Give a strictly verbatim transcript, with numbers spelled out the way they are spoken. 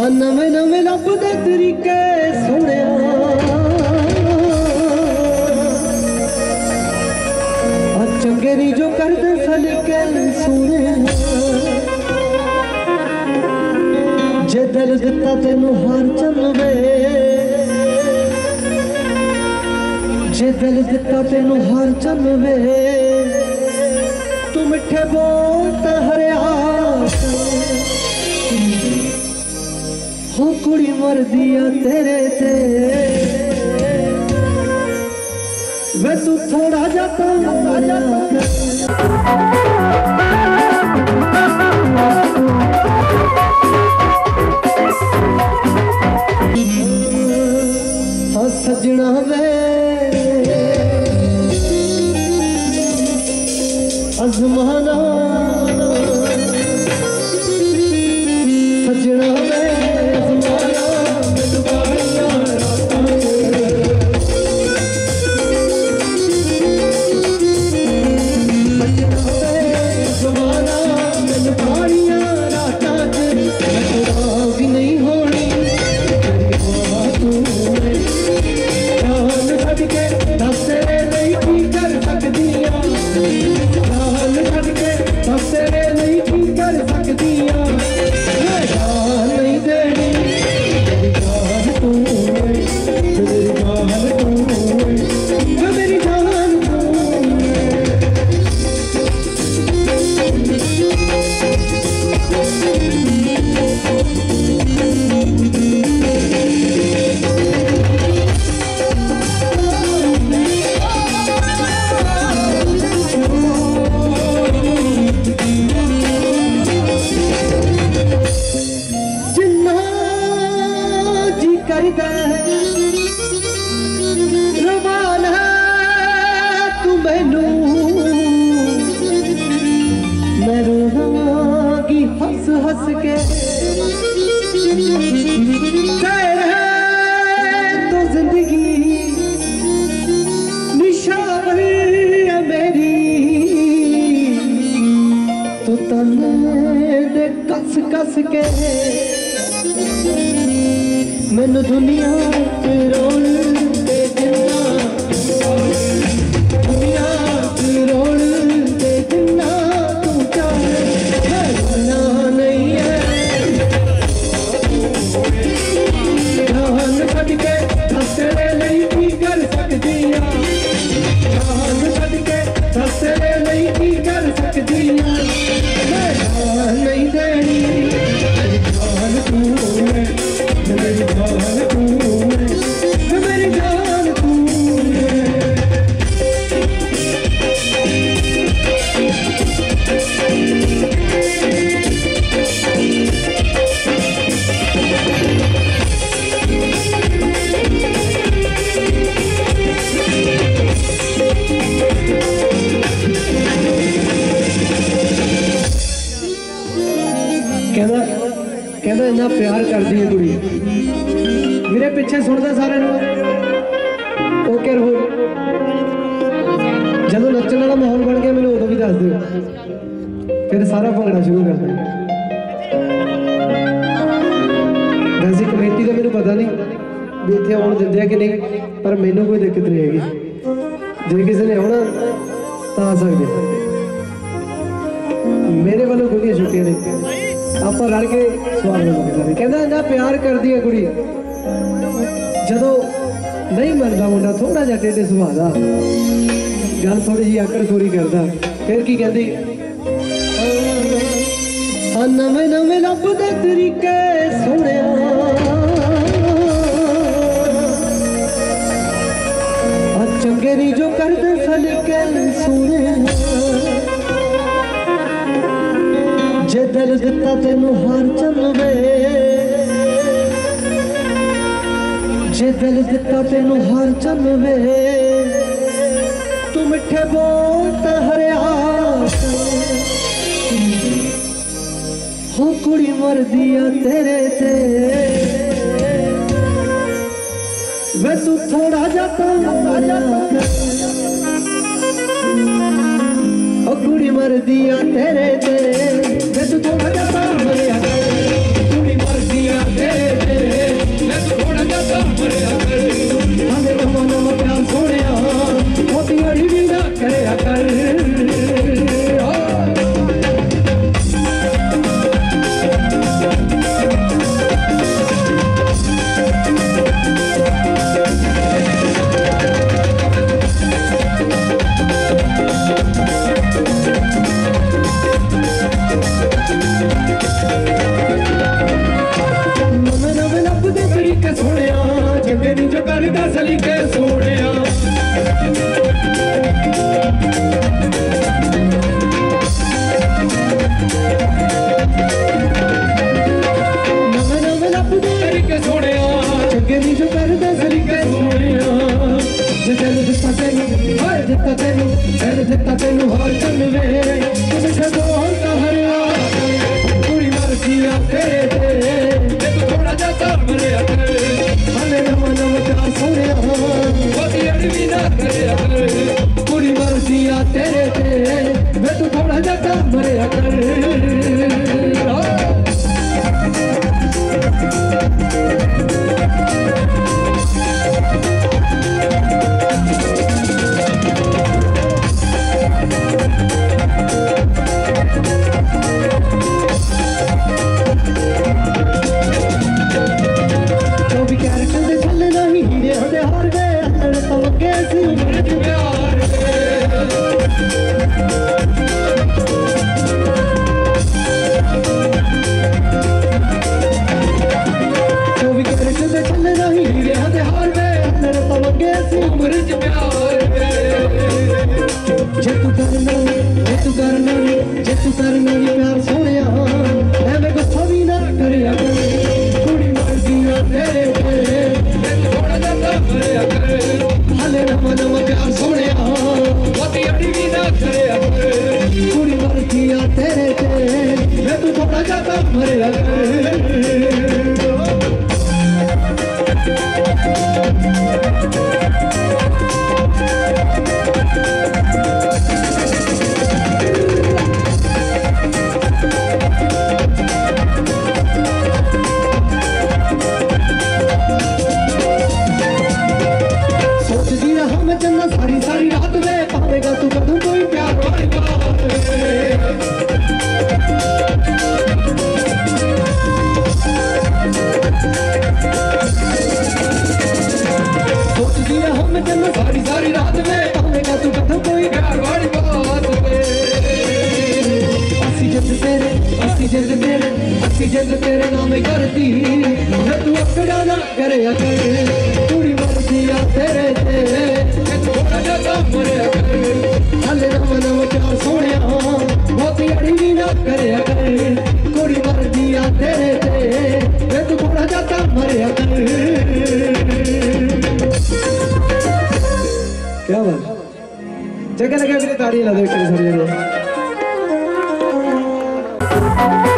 हाँ नवे नवे लभदे तरीके सोने चंगे नहीं जो करदे सलीके सोने जे दिल दिता तेनू हार चलवे जे दिल दिता तेनू हार चलवे तू मिठे बोल हरिया हो कुड़ी मर दिया तेरे ते वे तू थोड़ा जाता हाँ सजना वे अजमाना सजना वे हंस हंस के तो जिंदगी निशावर मेरी तो तने दे कस कस के मैनू दुनिया पे रोल दे देना दुनिया पे रोल दे देना तू चाहे नहीं है जान छड़ के हसरे नहीं की कर सकती जान छड़ के हसरे नहीं की कर सकती मैं जान नहीं देनी जान तू है मेरी जान तू है मेरी जान तू कहना कहना इन्ना प्यार करती है कुड़ी मेरे पिछे सुनता सारे ओके रहो जब नचने वाला माहौल बन गया मैंने उदों भी दस दो फिर सारा भंगड़ा शुरू कर दें वैसे कमेटी का मैंने पता नहीं भी इतने आने देंगे कि नहीं पर मैनू कोई दिक्कत नहीं हैगी जे किसी ने आना तो आ सकते मेरे वालों कोई छुट्टियां नहीं आप रल के स्वागत करेंगे कहना इन्ना प्यार करती है कुड़ी जदों नहीं मनता मुंडा थोड़ा जा टेढ़े सुभाव का गल थोड़ी जी आकड़ खोरी करता फिर की कहती हाँ नवे नवे लभदे तरीके सोने चंगे नहीं जो करदे सलीके सोने जे दिल दिता तेनू हार चलवे जे दिल दिता तेनू हार चलवे तू मिठे बोल हरिया हो कुड़ी मर दिया तेरे ते वे तू थोड़ा जाता हो कुड़ी मर दिया तेरे ते वे तू थोड़ा जाता कुड़ी मर दिया तेरे करदा सलीके सोहणिया नवे नवे लभदे सलीके सोहणिया चंगे नी जो करदा सलीके सोहणिया जे दिल दिता तैनू हाय दिता तैनू दिल दिता तैनू हाल चलवे तुम खगोल दा हरिया पूरी मर्जी आ तेरे ते तू थोड़ा जा तार मरिया करे हले नवा नवा प्यार सोहणिया वदी अड़वी ना करे पूरी मर्जी आ तेरे ते मैं तू थोड़ा जा तार मरिया करे क्या बात जगह लगे ताड़ी ला दो।